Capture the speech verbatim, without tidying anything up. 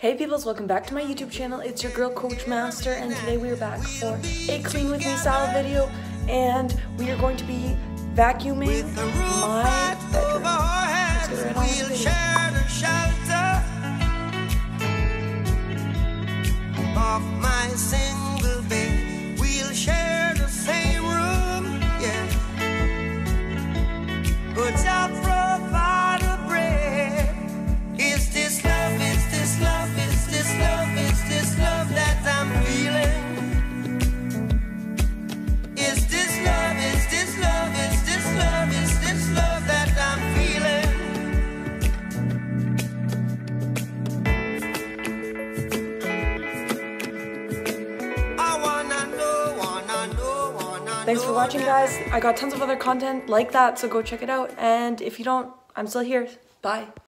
Hey peoples, welcome back to my YouTube channel. It's your girl Coach Master, and today we are back for a clean with me style video, and we are going to be vacuuming my bedroom. Let's get right on with the video. Off my single bed, we'll share the same room, yeah. But I provide a bread. Is this love, is this love, is this love, is this love that I'm feeling? Is this love, is this love, is this love, is this love that I'm feeling? Thanks for watching, guys. I got tons of other content like that, so go check it out. And if you don't, I'm still here. Bye.